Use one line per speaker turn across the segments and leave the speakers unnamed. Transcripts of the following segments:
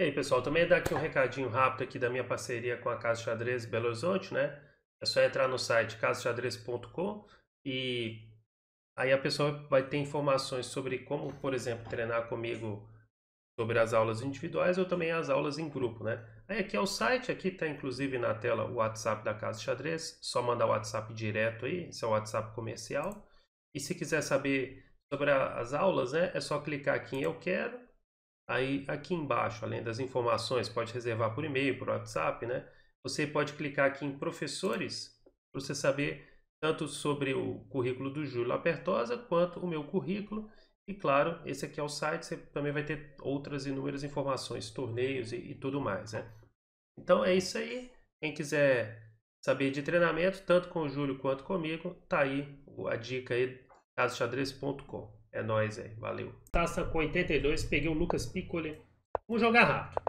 aí, pessoal, também dar aqui um recadinho rápido aqui da minha parceria com a Casa Xadrez Belo Horizonte, né? É só entrar no site casaxadrez.com e aí a pessoa vai ter informações sobre como, por exemplo, treinar comigo sobre as aulas individuais ou também as aulas em grupo, né? Aí aqui é o site, aqui está inclusive na tela o WhatsApp da Casa Xadrez, só mandar o WhatsApp direto aí, esse é o WhatsApp comercial. E se quiser saber sobre as aulas, né, é só clicar aqui em Eu Quero. Aí aqui embaixo, além das informações, pode reservar por e-mail, por WhatsApp, né? Você pode clicar aqui em Professores para você saber tanto sobre o currículo do Júlio Lapertosa quanto o meu currículo. E claro, esse aqui é o site, você também vai ter outras inúmeras informações, torneios e tudo mais, né? Então é isso aí. Quem quiser saber de treinamento, tanto com o Júlio quanto comigo, tá aí a dica aí, casaxadrez.com. É nóis aí, valeu. Taça com 82, peguei o Lucas Piccoli. Vamos jogar rápido.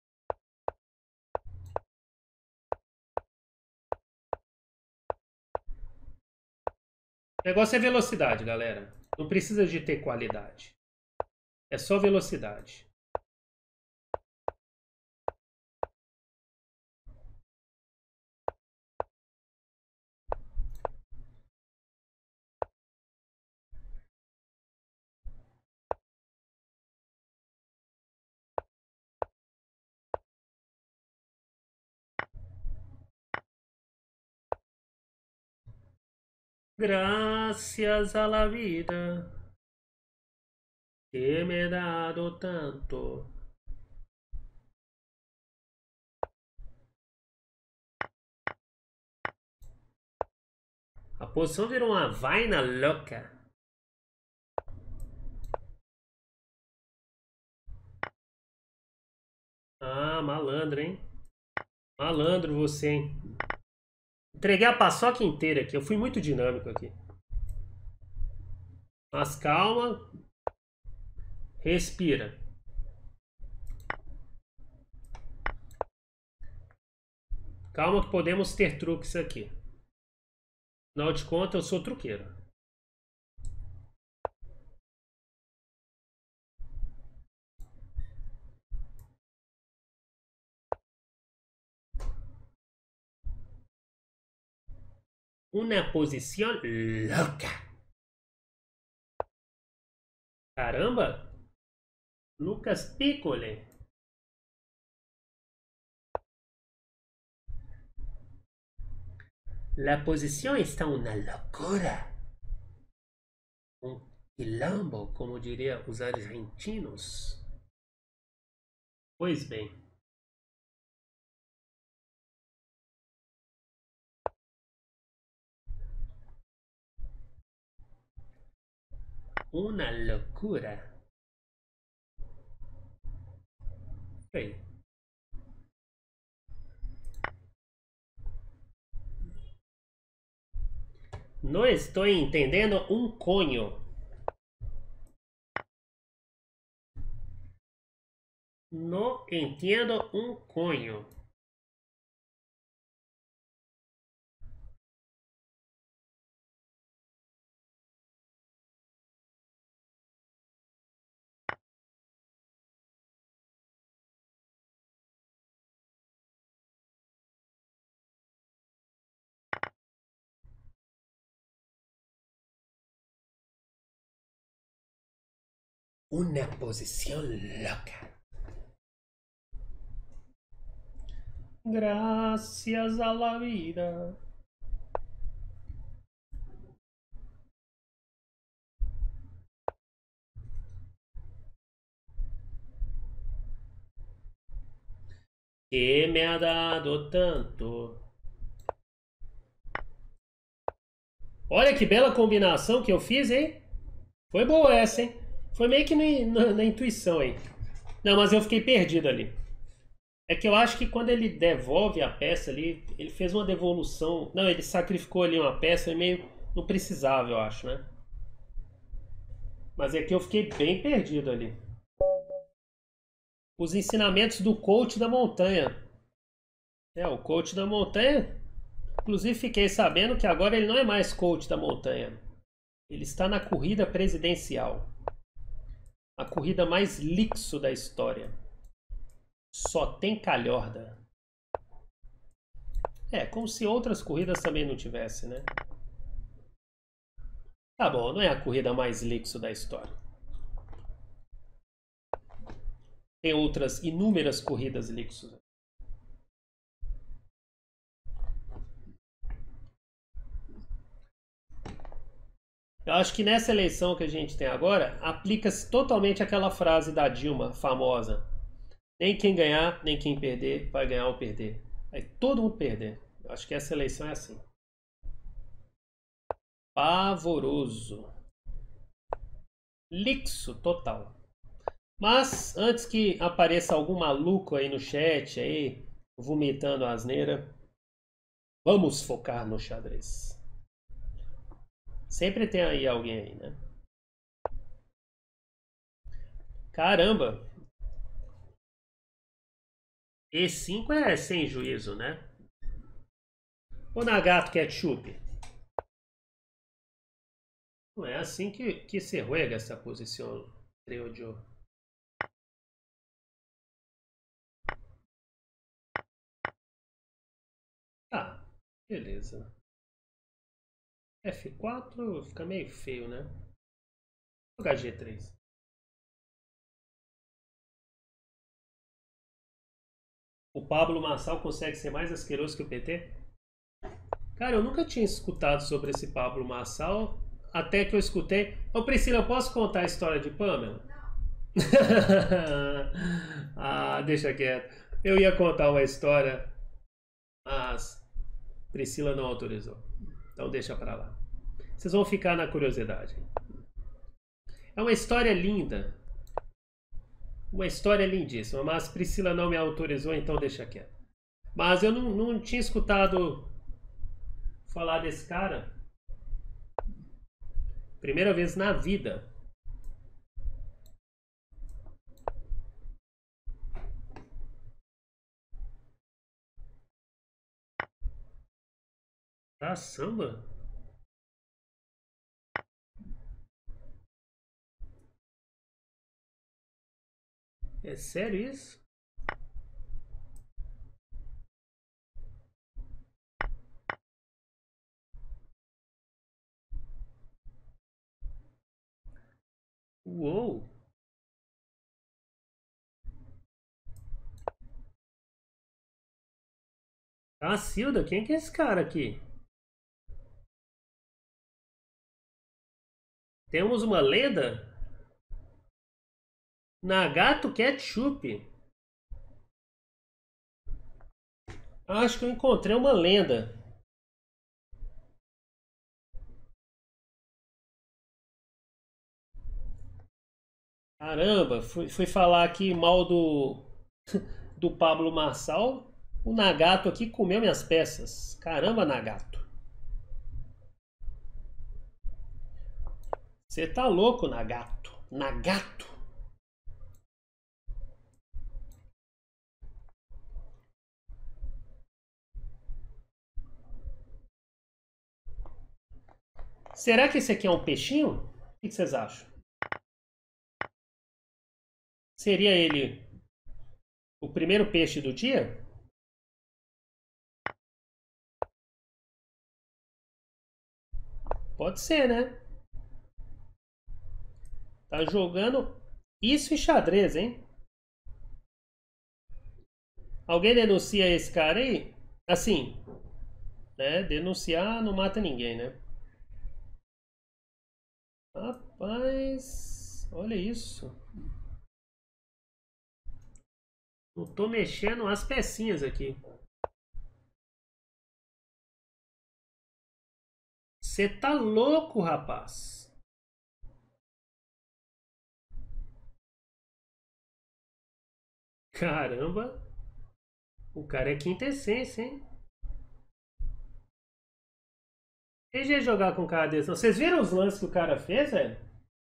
O negócio é velocidade, galera. Não precisa de ter qualidade. É só velocidade. Gracias a la vida que me ha dado tanto. A posição virou uma vaina louca. Ah, malandro, hein? Malandro você, hein? Entreguei a paçoca inteira aqui. Eu fui muito dinâmico aqui. Mas calma. Respira. Calma que podemos ter truques aqui. Afinal de contas, eu sou truqueiro. Uma posição louca. Caramba! Lucas Piccoli. La posição está uma loucura. Um quilombo, como diria os argentinos. Pois bem. Uma loucura. Bem. Não estou entendendo um conho. Não entendo um conho. Una posición loca. Gracias a la vida. Que me ha dado tanto. Olha que bela combinação que eu fiz, hein? Foi boa essa, hein? Foi meio que na intuição aí. Não, mas eu fiquei perdido ali. É que eu acho que quando ele devolve a peça ali, ele fez uma devolução. Não, ele sacrificou ali uma peça e meio não precisava, eu acho, né? Mas é que eu fiquei bem perdido ali. Os ensinamentos do coach da montanha. É, o coach da montanha. Inclusive fiquei sabendo que agora ele não é mais coach da montanha. Ele está na corrida presidencial. A corrida mais lixo da história. Só tem calhorda. É, como se outras corridas também não tivesse, né? Tá bom, não é a corrida mais Lixo da história. Tem outras inúmeras corridas Lixo. Eu acho que nessa eleição que a gente tem agora, aplica-se totalmente aquela frase da Dilma, famosa. Nem quem ganhar, nem quem perder, vai ganhar ou perder. Vai todo mundo perder. Eu acho que essa eleição é assim. Pavoroso. Lixo total. Mas antes que apareça algum maluco aí no chat aí, vomitando asneira, vamos focar no xadrez. Sempre tem aí alguém aí, né? Caramba! E5 é sem juízo, né? Ou Nagato Ketchup? Não é assim que se juega essa posição, creo yo. Tá, beleza. F4 fica meio feio, né? Vou jogar G3. O Pablo Marçal consegue ser mais asqueroso que o PT? Cara, eu nunca tinha escutado sobre esse Pablo Marçal, até que eu escutei. Ô Priscila, eu posso contar a história de Pamela? Ah, deixa quieto. Eu ia contar uma história, mas Priscila não autorizou. Então deixa pra lá. Vocês vão ficar na curiosidade. É uma história linda. Uma história lindíssima, mas Priscila não me autorizou, então deixa quieto. Mas eu não tinha escutado falar desse cara. Primeira vez na vida. Tá, samba? É sério isso? Uou! Cacilda, quem que é esse cara aqui? Temos uma lenda? Nagato Ketchup. Acho que eu encontrei uma lenda. Caramba, fui falar aqui mal do Pablo Marçal. O Nagato aqui comeu minhas peças. Caramba, Nagato. Você tá louco, Nagato. Nagato. Será que esse aqui é um peixinho? O que vocês acham? Seria ele o primeiro peixe do dia? Pode ser, né? Tá jogando isso e xadrez, hein? Alguém denuncia esse cara aí? Assim, né? Denunciar não mata ninguém, né? Rapaz, olha isso. Eu tô mexendo as pecinhas aqui. Você tá louco, rapaz? Caramba, o cara é quintessência, hein? Deixa eu jogar com um cara desse. Vocês viram os lances que o cara fez, velho?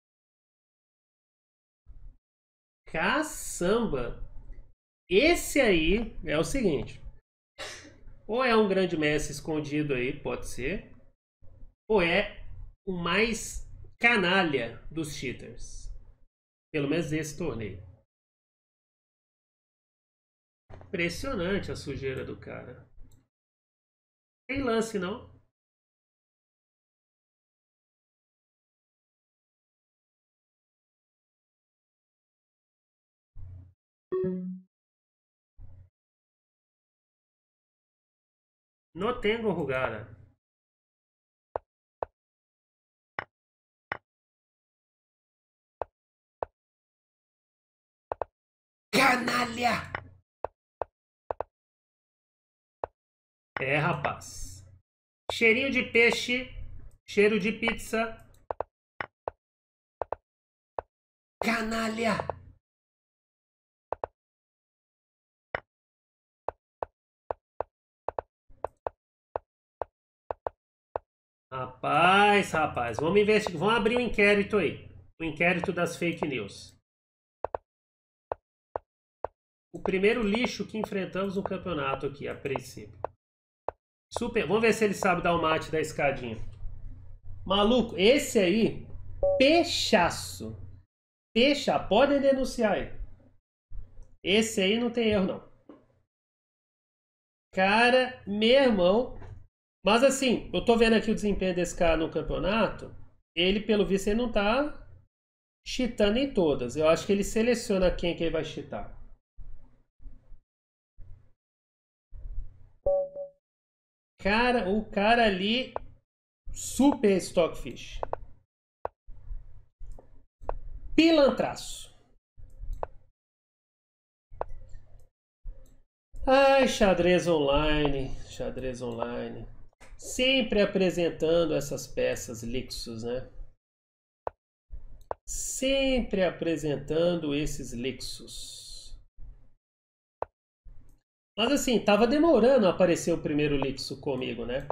Caçamba! Esse aí é o seguinte: ou é um grande mestre escondido aí, pode ser, ou é o mais canalha dos cheaters. Pelo menos nesse torneio. Impressionante a sujeira do cara. Tem lance, não? No tengo jugada. Canalha! É, rapaz. Cheirinho de peixe, cheiro de pizza. Canalha! Rapaz, vamos investigar, vamos abrir um inquérito aí. O inquérito das fake news. O primeiro lixo que enfrentamos no campeonato aqui, a princípio. Super, vamos ver se ele sabe dar o mate da escadinha. Maluco, esse aí, peixaço. Peixa, podem denunciar aí. Esse aí não tem erro, não. Cara, meu irmão. Mas assim, eu tô vendo aqui o desempenho desse cara no campeonato. Ele, pelo visto, ele não tá cheatando em todas. Eu acho que ele seleciona quem que ele vai cheatar. Cara, o cara ali, super stockfish. Pilantraço. Ai, xadrez online, xadrez online. Sempre apresentando essas peças Lixus, né? Sempre apresentando esses Lixus. Mas assim, tava demorando a aparecer o primeiro Lixus comigo, né?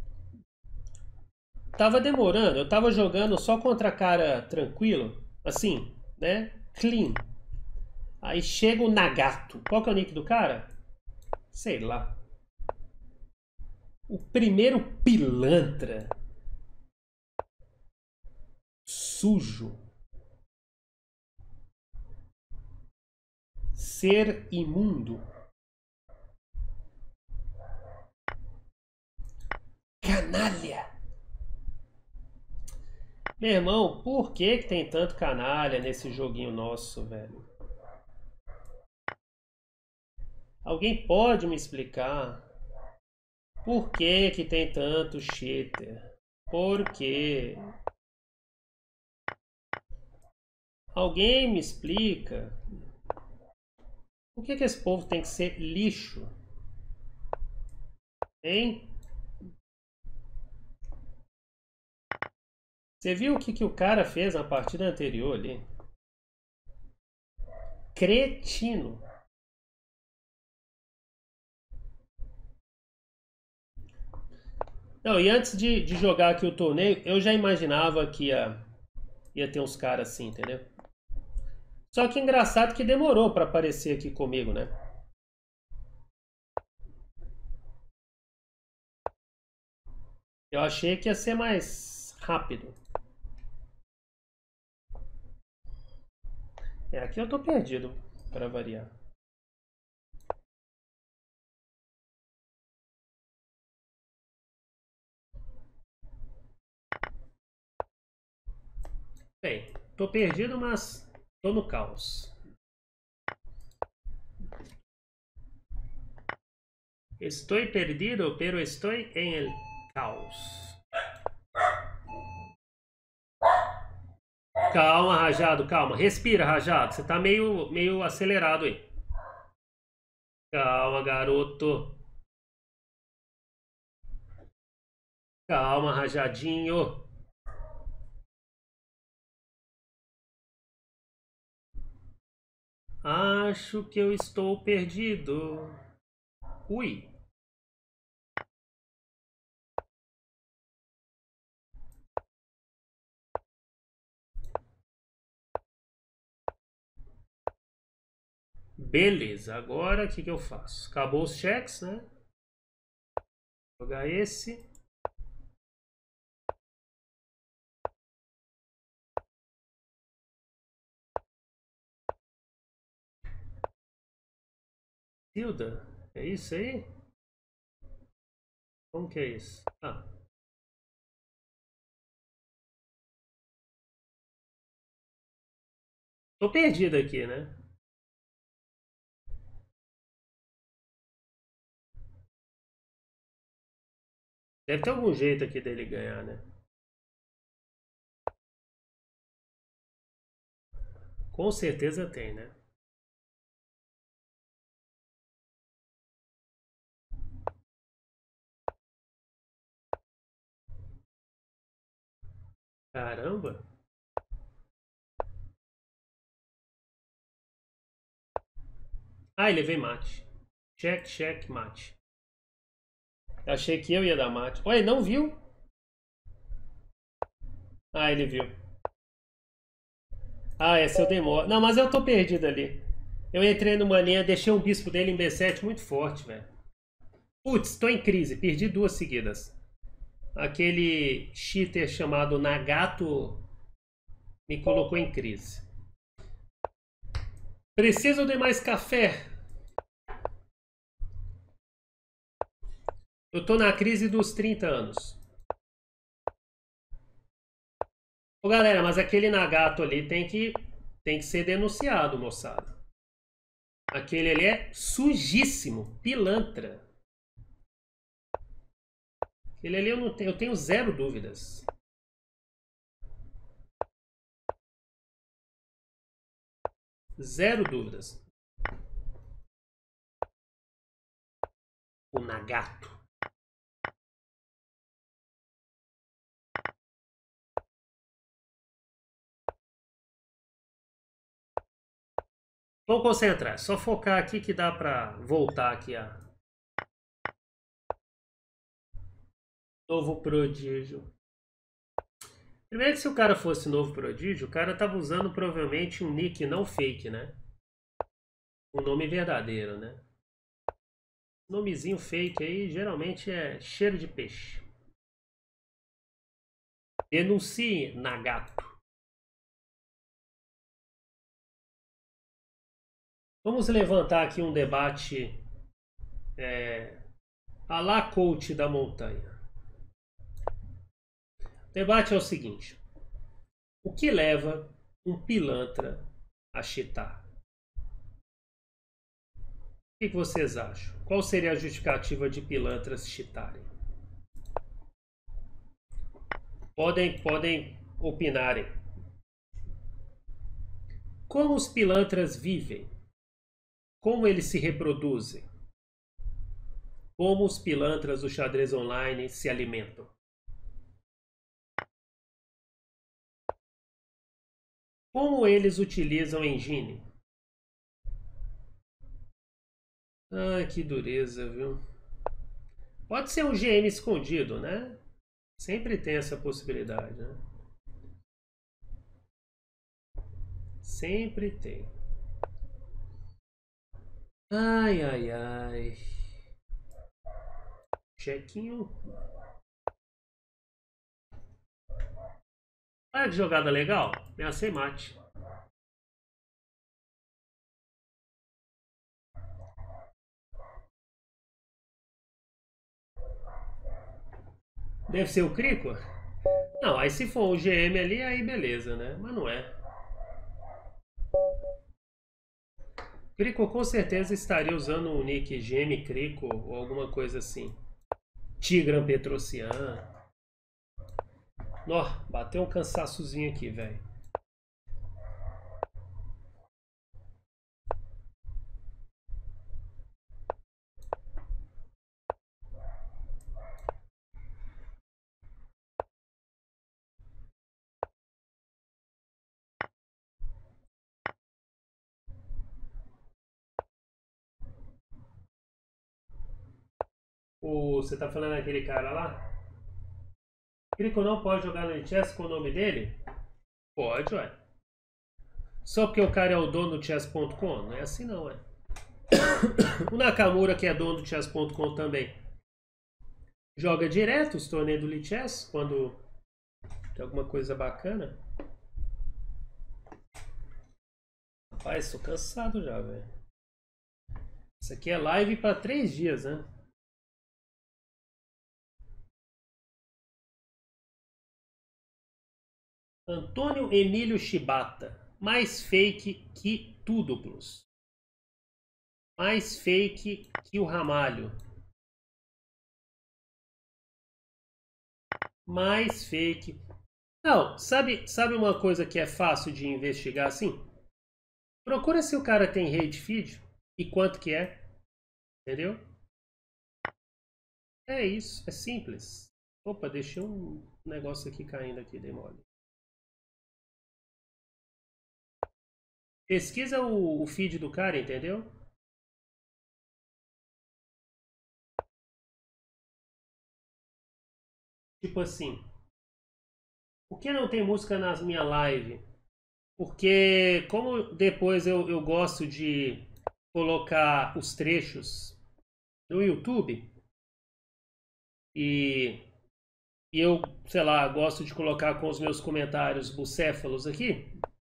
Tava demorando, eu tava jogando só contra cara tranquilo, assim, né? Clean. Aí chega o Nagato. Qual que é o nick do cara? Sei lá. O primeiro pilantra. Sujo. Ser imundo. Canalha. Meu irmão, por que tem tanto canalha nesse joguinho nosso, velho? Alguém pode me explicar por que tem tanto cheater? Por quê? Alguém me explica por que esse povo tem que ser lixo? Hein? Você viu o que o cara fez na partida anterior ali? Cretino. Não, e antes de jogar aqui o torneio, eu já imaginava que ia ter uns caras assim, entendeu? Só que engraçado que demorou pra aparecer aqui comigo, né? Eu achei que ia ser mais rápido. É, aqui eu tô perdido, pra variar. Bem, tô perdido, mas tô no caos. Estou perdido, pero estoy en el caos. Calma, Rajado, calma. Respira, Rajado. Você tá meio acelerado aí. Calma, garoto. Calma, Rajadinho. Acho que eu estou perdido. Ui. Beleza, agora o que eu faço? Acabou os cheques, né? Vou jogar esse. Hilda, é isso aí? Como que é isso? Ah, tô perdido aqui, né? Deve ter algum jeito aqui dele ganhar, né? Com certeza tem, né? Caramba! Ah, ele veio mate. Check, check, mate. Achei que eu ia dar mate. Olha, não viu? Ah, ele viu. Ah, esse eu demoro. Não, mas eu tô perdido ali. Eu entrei numa linha, deixei um bispo dele em B7 muito forte, velho. Putz, tô em crise. Perdi duas seguidas. Aquele cheater chamado Nagato me colocou em crise. Preciso de mais café. Eu tô na crise dos 30 anos. Ô galera, mas aquele Nagato ali tem que ser denunciado, moçada. Aquele ali é sujíssimo, pilantra. Aquele ali eu tenho zero dúvidas. Zero dúvidas. O Nagato. Vamos concentrar. Só focar aqui que dá pra voltar aqui a novo prodígio. Primeiro que se o cara fosse novo prodígio, o cara tava usando provavelmente um nick não fake, né? Um nome verdadeiro, né? Nomezinho fake aí geralmente é cheiro de peixe. Denuncie Nagato. Vamos levantar aqui um debate a la coach da montanha. O debate é o seguinte: o que leva um pilantra a cheatar? O que vocês acham? Qual seria a justificativa de pilantras cheatarem? Podem opinarem. Como os pilantras vivem? Como eles se reproduzem? Como os pilantras do xadrez online se alimentam? Como eles utilizam a engine? Ah, que dureza, viu? Pode ser um GM escondido, né? Sempre tem essa possibilidade, né? Sempre tem. Ai, ai, ai. Chequinho. Olha que jogada legal. Ameacei mate. Deve ser o Crico? Não, aí se for o GM ali, aí beleza, né? Mas não é. Crico com certeza estaria usando o nick GM Crico ou alguma coisa assim. Tigran Petrocian. Nó, bateu um cansaçozinho aqui, velho. Você tá falando aquele cara lá? Crico não pode jogar no chess com o nome dele? Pode, ué. Só porque o cara é o dono do chess.com? Não é assim não, ué. O Nakamura, que é dono do chess.com também, joga direto os torneios do Lichess quando tem alguma coisa bacana. Rapaz, tô cansado já, velho. Isso aqui é live para 3 dias, né? Antônio Emílio Shibata. Mais fake que tudo, Plus. Mais fake que o Ramalho. Mais fake. Não, sabe uma coisa que é fácil de investigar assim? Procura se o cara tem hate feed e quanto que é. Entendeu? É isso, é simples. Opa, deixei um negócio aqui caindo aqui, dei mole. Pesquisa o feed do cara, entendeu? Tipo assim, por que não tem música nas minha live? Porque como depois eu gosto de colocar os trechos no YouTube e, e eu, sei lá, gosto de colocar com os meus comentários bucéfalos aqui.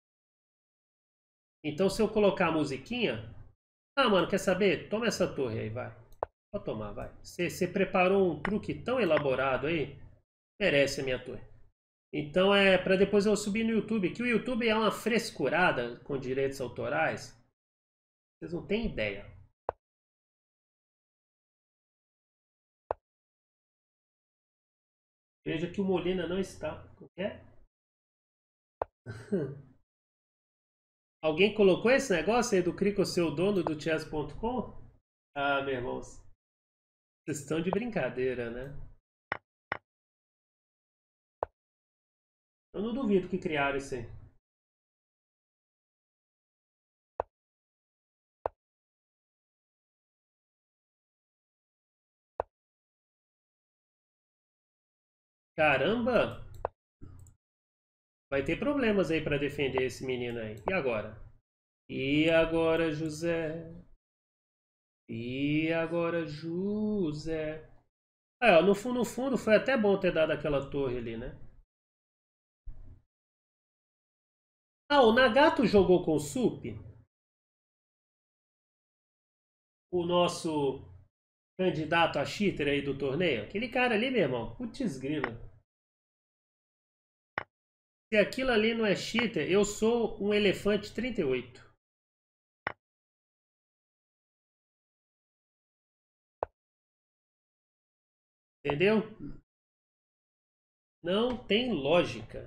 Então se eu colocar a musiquinha, ah, mano, quer saber? Toma essa torre aí, vai. Pode tomar, vai. Você preparou um truque tão elaborado aí, merece a minha torre. Então é para depois eu subir no YouTube, que o YouTube é uma frescurada com direitos autorais. Vocês não têm ideia. Veja que o Molina não está. O que é? Alguém colocou esse negócio aí do Crico ser o dono do chess.com? Ah, meu irmão. Vocês estão de brincadeira, né? Eu não duvido que criaram isso aí. Caramba! Vai ter problemas aí para defender esse menino aí. E agora? E agora, José? E agora, José? Ah, ó, no fundo foi até bom ter dado aquela torre ali, né? Ah, o Nagato jogou com o Sup, o nosso candidato a cheater aí do torneio. Aquele cara ali, meu irmão, putz grila. Se aquilo ali não é cheater, eu sou um elefante 38. Entendeu? Não tem lógica.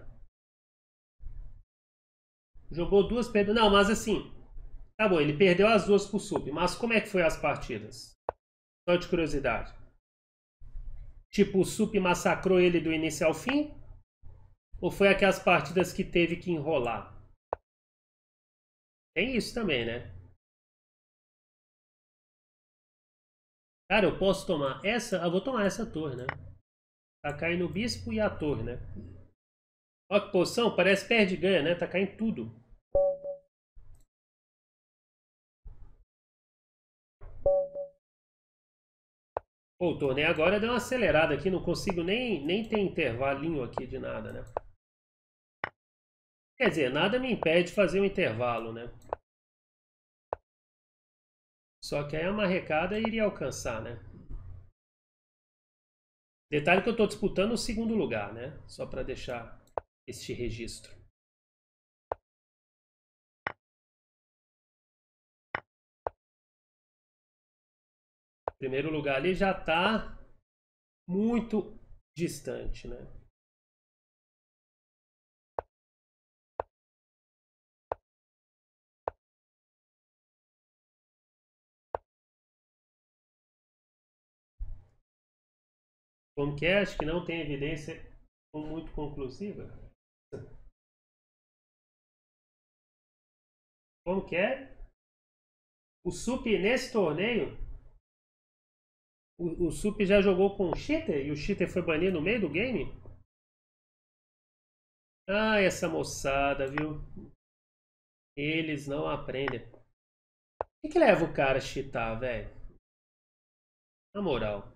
Jogou duas, perdeu. Não, mas assim, tá bom, ele perdeu as duas pro Sup, mas como é que foi as partidas? Só de curiosidade. Tipo, o Sup massacrou ele do início ao fim? Ou foi aquelas partidas que teve que enrolar? Tem isso também, né? Cara, eu posso tomar essa. Eu vou tomar essa torre, né? Tá caindo o bispo e a torre, né? Olha que posição, parece perde e ganha, né? Tá caindo tudo. Pô, o torneio agora deu uma acelerada aqui, não consigo nem ter intervalinho aqui de nada, né? Quer dizer, nada me impede de fazer um intervalo, né? Só que aí a marrecada iria alcançar, né? Detalhe que eu tô disputando o segundo lugar, né? Só para deixar este registro. O primeiro lugar ali já tá muito distante, né? Como que é? Acho que não tem evidência muito conclusiva. Como que é? O Sup nesse torneio, o Sup já jogou com o cheater e o cheater foi banido no meio do game? Ah, essa moçada, viu? Eles não aprendem. O que leva o cara a cheatar, velho? Na moral.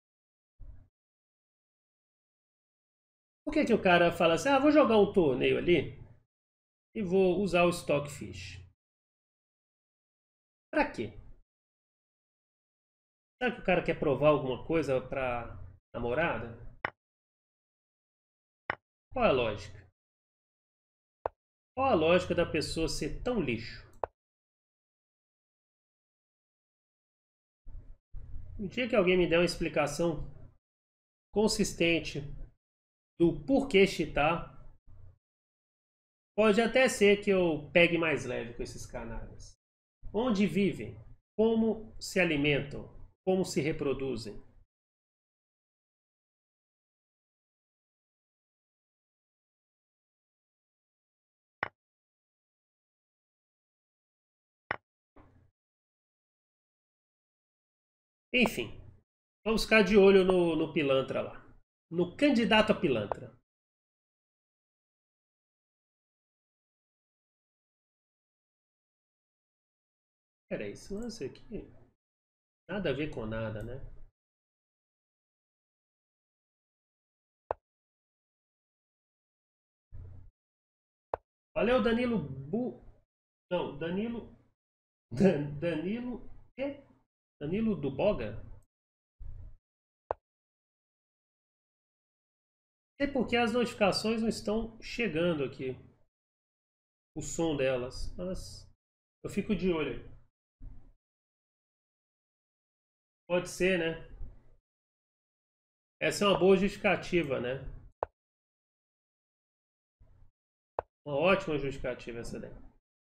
Por que o cara fala assim, ah, vou jogar um torneio ali e vou usar o Stockfish? Pra quê? Sabe que o cara quer provar alguma coisa pra namorada? Qual é a lógica? Qual a lógica da pessoa ser tão lixo? Um dia que alguém me der uma explicação consistente do porquê cheatar, pode até ser que eu pegue mais leve com esses canalhas. Onde vivem? Como se alimentam? Como se reproduzem? Enfim, vamos ficar de olho no pilantra lá. No candidato a pilantra. Peraí, esse lance aqui nada a ver com nada, né? Valeu, Danilo Não, Danilo. Danilo. Quê? Danilo do Boga? É porque as notificações não estão chegando aqui. O som delas. Mas eu fico de olho aí. Pode ser, né? Essa é uma boa justificativa, né? Uma ótima justificativa essa daí.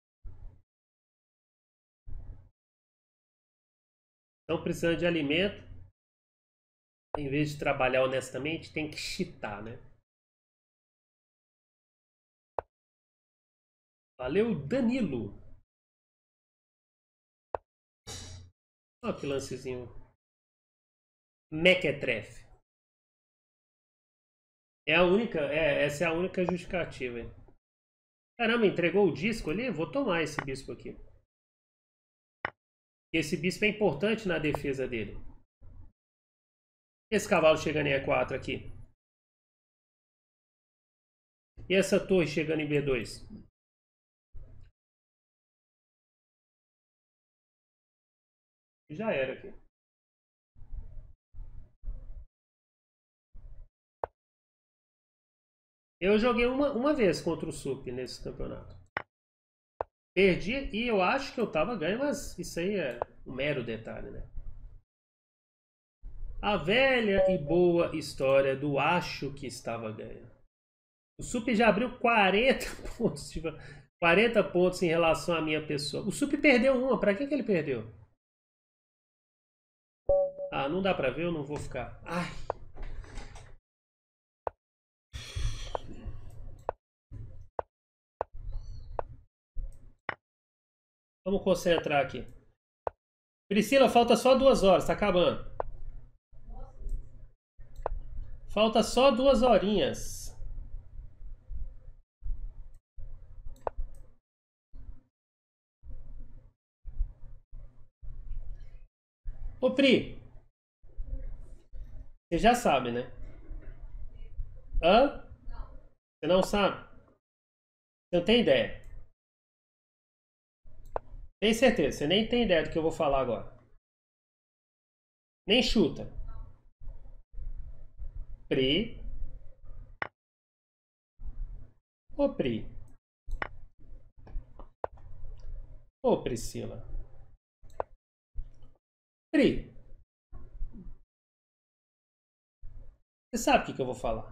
Estão precisando de alimento. Em vez de trabalhar honestamente, tem que cheatar, né? Valeu, Danilo. Olha que lancezinho. Mequetrefe. Essa é a única justificativa. Hein? Caramba, entregou o disco ali? Vou tomar esse bispo aqui. Esse bispo é importante na defesa dele. Esse cavalo chegando em E4 aqui. E essa torre chegando em B2. Já era aqui. Eu joguei uma vez contra o Sup nesse campeonato. Perdi e eu acho que eu tava ganho, mas isso aí é um mero detalhe, né? A velha e boa história do acho que estava ganho. O Sup já abriu 40 pontos, 40 pontos em relação à minha pessoa. O Sup perdeu uma, pra que ele perdeu? Ah, não dá pra ver, eu não vou ficar. Ai. Vamos concentrar aqui. Priscila, falta só 2 horas, tá acabando. Falta só 2 horinhas. Ô Pri, você já sabe, né? Hã? Você não sabe? Você não tem ideia. Tem certeza, você nem tem ideia do que eu vou falar agora. Nem chuta. Pri. Ô Pri. Ô Priscila. Pri. Você sabe o que eu vou falar?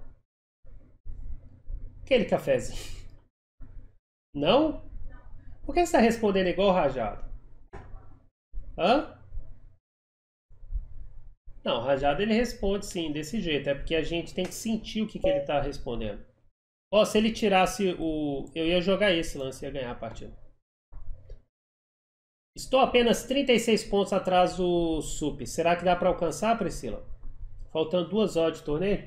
Aquele cafezinho. Não? Por que você está respondendo igual o Rajado? Hã? Não, o Rajado ele responde sim, desse jeito. É porque a gente tem que sentir o que ele está respondendo. Ó, se ele tirasse o... Eu ia jogar esse lance e ia ganhar a partida. Estou apenas 36 pontos atrás do Sup. Será que dá para alcançar, Priscila? Faltando 2 horas de torneio?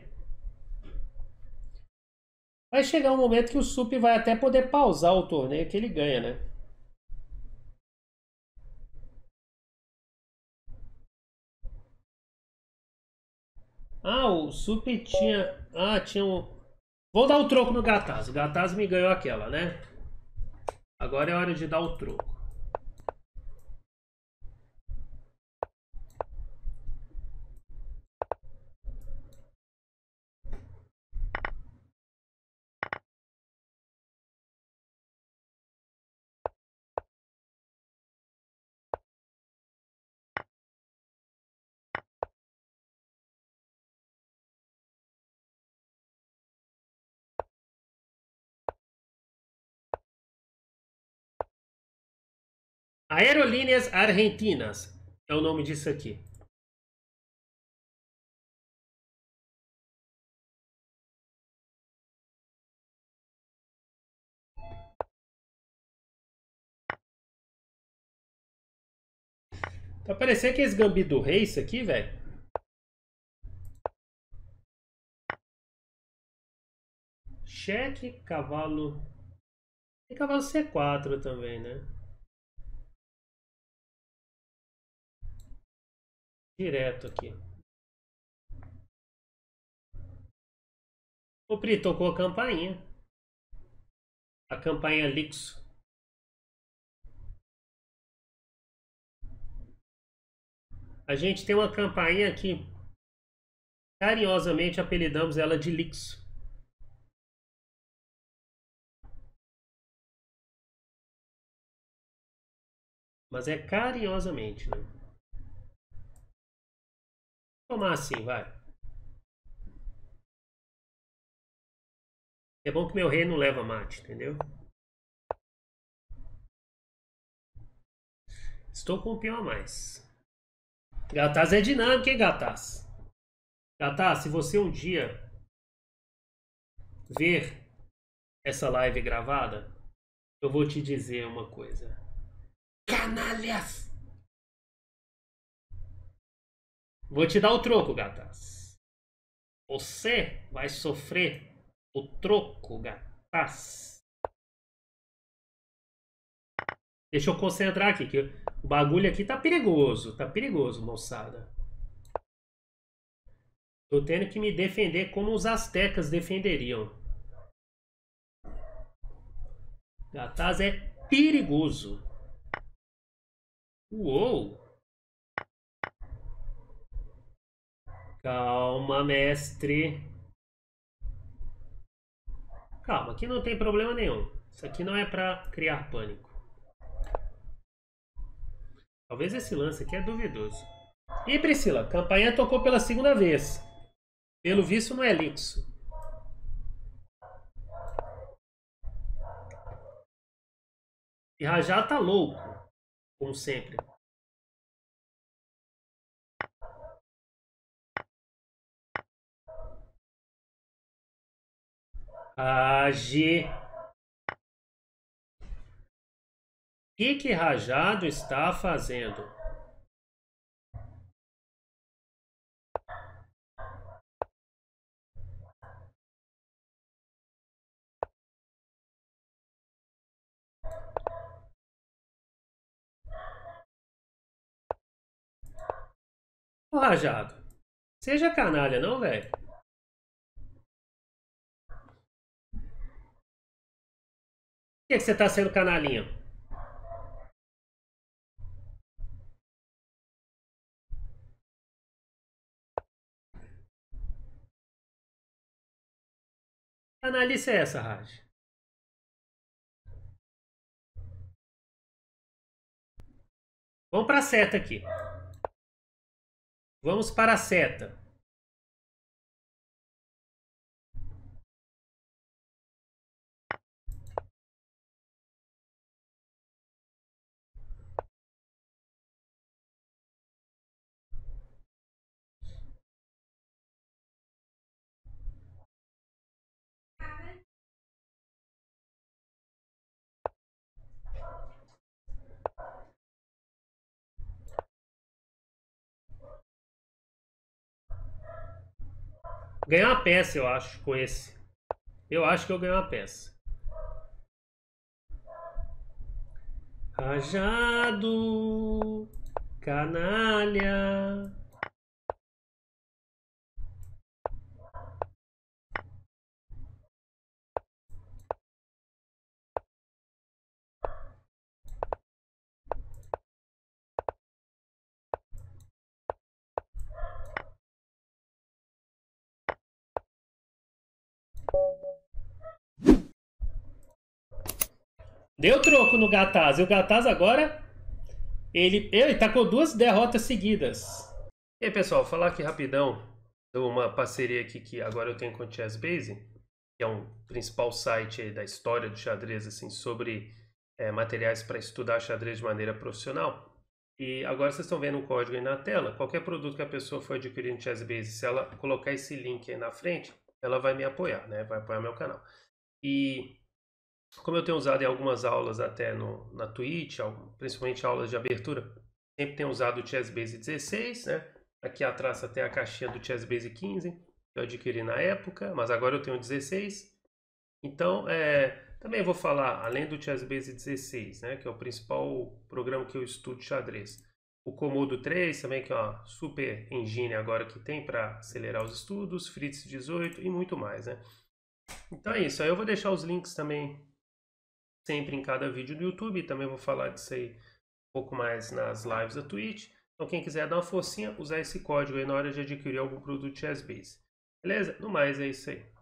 Vai chegar um momento que o Sup vai até poder pausar o torneio que ele ganha, né? Ah, o Sup tinha... Ah, tinha um... Vou dar o troco no Gataz. O Gataz me ganhou aquela, né? Agora é hora de dar o troco. Aerolíneas Argentinas é o nome disso aqui. Tá parecendo que esse Gambito do Rei, isso aqui, velho. Cheque, cavalo. Tem cavalo C4 também, né? Direto aqui. O Pri tocou a campainha. A campainha Lixo. A gente tem uma campainha aqui. Carinhosamente apelidamos ela de Lixo. Mas é carinhosamente, né? Tomar assim, vai. É bom que meu rei não leva mate, entendeu? Estou com um peão a mais. Gataz é dinâmico, hein, Gataz? Gataz, se você um dia ver essa live gravada, eu vou te dizer uma coisa. Canalhas! Vou te dar o troco, Gataz. Você vai sofrer o troco, Gataz. Deixa eu concentrar aqui, que o bagulho aqui tá perigoso, moçada. Tô tendo que me defender como os astecas defenderiam. Gataz é perigoso. Uou! Calma, mestre. Calma, aqui não tem problema nenhum. Isso aqui não é pra criar pânico. Talvez esse lance aqui é duvidoso. E Priscila, a campainha tocou pela segunda vez. Pelo visto não é Lixo. E Rajá tá louco, como sempre. Age. O que Rajado está fazendo? Ô Rajado, seja canalha não, velho? Por que você tá sendo canalinha? Canalice é essa, Raj? Vamos para a seta aqui. Vamos para a seta. Ganhei uma peça, eu acho, com esse. Eu acho que eu ganhei uma peça. Rajado, canalha. Deu troco no Gataz. E o Gataz agora, ele tá com 2 derrotas seguidas. E aí, pessoal, falar aqui rapidão de uma parceria aqui que agora eu tenho com o Chessbase, que é um principal site aí da história do xadrez, assim, sobre materiais para estudar xadrez de maneira profissional. E agora vocês estão vendo um código aí na tela. Qualquer produto que a pessoa for adquirir no Chessbase, se ela colocar esse link aí na frente, ela vai me apoiar, né? Vai apoiar meu canal. E como eu tenho usado em algumas aulas até na Twitch, principalmente aulas de abertura, sempre tenho usado o Chessbase 16, né? Aqui atrás tem a caixinha do Chessbase 15, que eu adquiri na época, mas agora eu tenho 16. Então, também vou falar, além do Chessbase 16, né, que é o principal programa que eu estudo xadrez, o Komodo 3 também, que é uma super engine agora que tem para acelerar os estudos, Fritz 18 e muito mais, né? Então é isso, aí eu vou deixar os links também sempre em cada vídeo do YouTube, também vou falar disso aí um pouco mais nas lives da Twitch. Então quem quiser dar uma forcinha, usar esse código aí na hora de adquirir algum produto Chessbase. Beleza? No mais é isso aí.